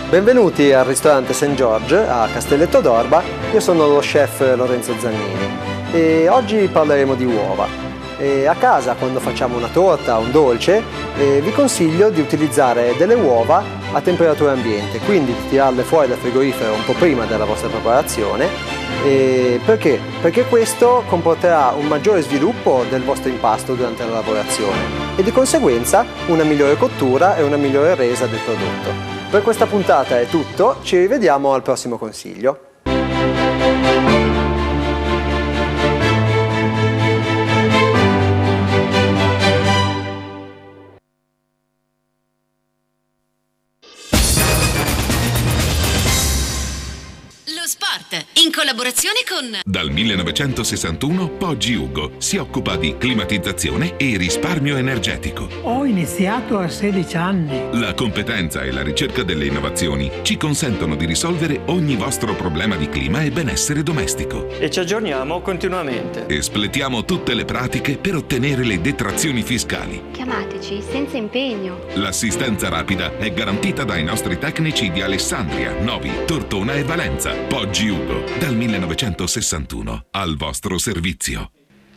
Benvenuti al ristorante St. George a Castelletto d'Orba, io sono lo chef Lorenzo Zannini e oggi parleremo di uova. A casa, quando facciamo una torta o un dolce, vi consiglio di utilizzare delle uova a temperatura ambiente, quindi di tirarle fuori dal frigorifero un po' prima della vostra preparazione. Perché? Perché questo comporterà un maggiore sviluppo del vostro impasto durante la lavorazione e di conseguenza una migliore cottura e una migliore resa del prodotto. Per questa puntata è tutto, ci rivediamo al prossimo consiglio. In collaborazione con... Dal 1961 Poggi Ugo si occupa di climatizzazione e risparmio energetico. Ho iniziato a 16 anni. La competenza e la ricerca delle innovazioni ci consentono di risolvere ogni vostro problema di clima e benessere domestico. E ci aggiorniamo continuamente. Espletiamo tutte le pratiche per ottenere le detrazioni fiscali. Chiamateci senza impegno. L'assistenza rapida è garantita dai nostri tecnici di Alessandria, Novi, Tortona e Valenza. Poggi Ugo, dal 1961, al vostro servizio.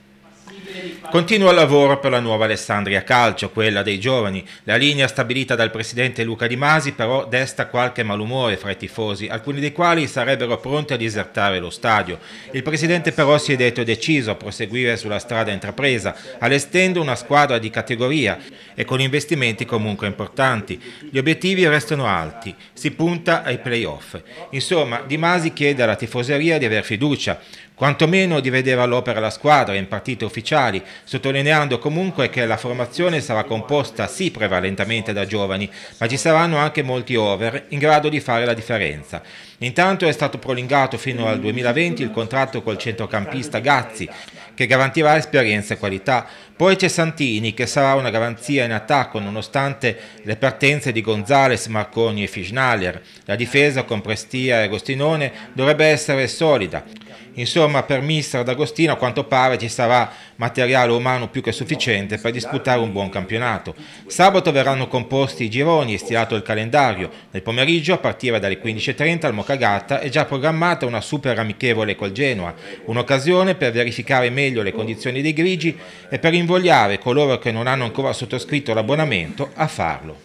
Continua il lavoro per la nuova Alessandria Calcio, quella dei giovani. La linea stabilita dal presidente Luca Di Masi però desta qualche malumore fra i tifosi, alcuni dei quali sarebbero pronti a disertare lo stadio. Il presidente però si è detto deciso a proseguire sulla strada intrapresa, allestendo una squadra di categoria e con investimenti comunque importanti. Gli obiettivi restano alti, si punta ai play-off. Insomma, Di Masi chiede alla tifoseria di aver fiducia, quantomeno di vedere all'opera la squadra in partite ufficiali, sottolineando comunque che la formazione sarà composta sì prevalentemente da giovani, ma ci saranno anche molti over in grado di fare la differenza. Intanto è stato prolungato fino al 2020 il contratto col centrocampista Gazzi, che garantirà esperienza e qualità. Poi c'è Santini, che sarà una garanzia in attacco nonostante le partenze di Gonzales, Marconi e Fischnaller. La difesa con Prestia e Agostinone dovrebbe essere solida. Insomma, per mister D'Agostino a quanto pare ci sarà materiale umano più che sufficiente per disputare un buon campionato. Sabato verranno composti i gironi e stilato il calendario. Nel pomeriggio, a partire dalle 15:30 al Mocagata, è già programmata una super amichevole col Genoa, un'occasione per verificare meglio le condizioni dei grigi e per invogliare coloro che non hanno ancora sottoscritto l'abbonamento a farlo.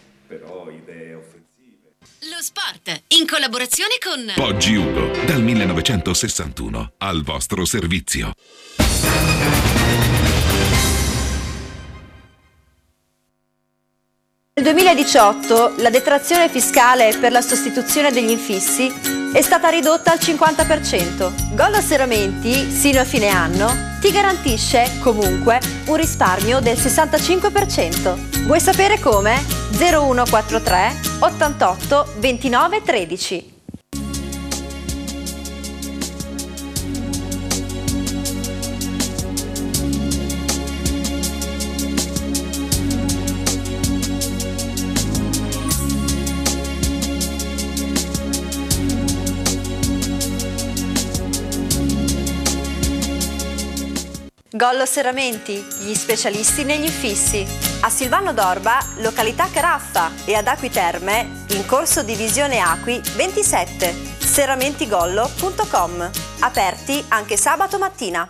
Lo sport, in collaborazione con... Poggi Ugo, dal 1961, al vostro servizio. Nel 2018 la detrazione fiscale per la sostituzione degli infissi è stata ridotta al 50%. Gollo Serramenti, sino a fine anno, ti garantisce comunque un risparmio del 65%. Vuoi sapere come? 0143 88 29 13. Gollo Serramenti, gli specialisti negli infissi. A Silvano d'Orba, località Caraffa, e ad Acqui Terme, in corso Divisione Acqui 27. serramentigollo.com. Aperti anche sabato mattina.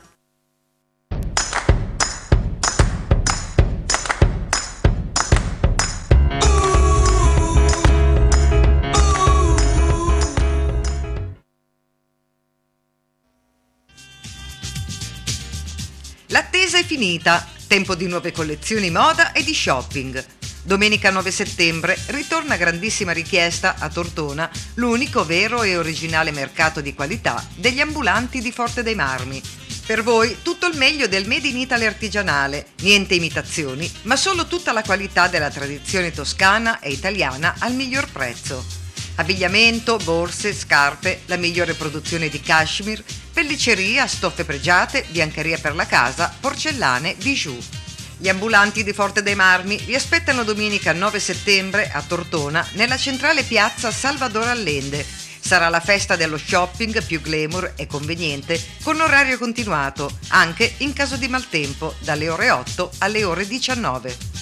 L'attesa è finita, tempo di nuove collezioni moda e di shopping. Domenica 9 settembre ritorna a grandissima richiesta a Tortona l'unico vero e originale mercato di qualità degli ambulanti di Forte dei Marmi. Per voi tutto il meglio del Made in Italy artigianale, niente imitazioni, ma solo tutta la qualità della tradizione toscana e italiana al miglior prezzo. Abbigliamento, borse, scarpe, la migliore produzione di cashmere, pelliceria, stoffe pregiate, biancheria per la casa, porcellane, bijou. Gli ambulanti di Forte dei Marmi vi aspettano domenica 9 settembre a Tortona nella centrale piazza Salvador Allende. Sarà la festa dello shopping più glamour e conveniente con orario continuato, anche in caso di maltempo, dalle ore 8 alle ore 19.